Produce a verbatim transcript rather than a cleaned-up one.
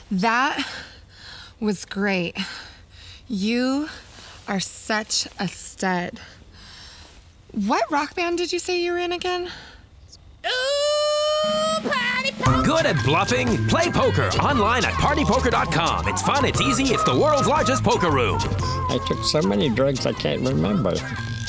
That was great. You are such a stud. What rock band did you say you were in again? Ooh, party poker! Good at bluffing? Play poker online at party poker dot com. It's fun, it's easy, it's the world's largest poker room. I took so many drugs I can't remember.